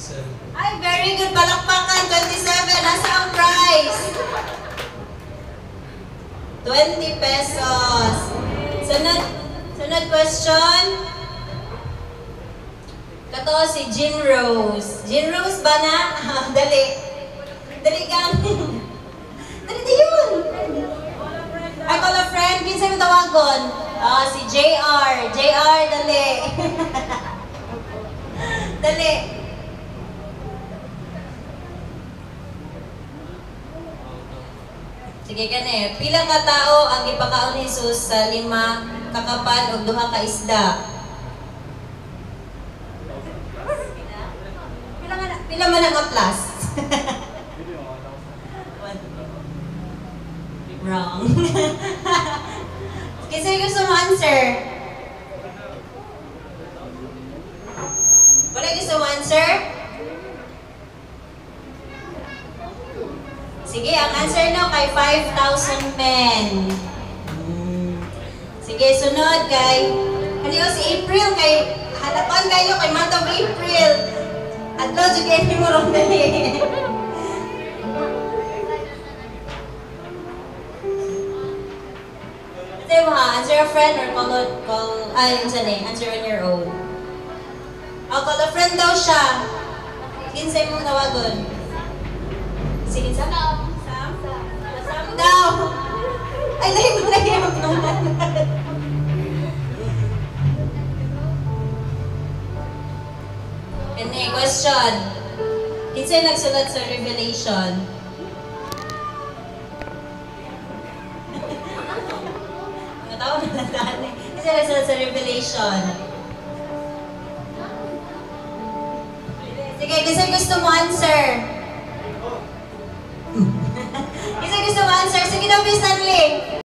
Ay, very good. Palakpakan. 27. Nasa ang price? 20 pesos. Sunod question. Kato si Jean Rose. Jean Rose ba na? Dali. Dali gang. Dali di yun. I call a friend. Kinsa yung tawagon? Si JR. JR, dali. Dali. Sige kani, pila ka tao ang ipakaon ni Jesus sa 5 kakapan ug 2 ka isda? Pila man ang plus? Wrong. Kasi gusto mo answer? Wala gusto mo answer? Sige, ang answer no kay 5,000 men. Sige, sunod kay ano si April kay halapan kayo kay month of April. Adto jud kay mo ron dali. Say mo ha, answer a friend or answer on your own. Call a friend daw siya. Kinsay mong tawagon? Sige, Sam? Sam daw. Ay, dahil mo nahihirap naman. And then, question. Kinsay nagsulat sa Revelation? Mga tao na nataan eh. Kinsay nagsulat sa Revelation? Sige, kinsay gusto mo answer? Gusto mo answer? Sige daw, Stanley.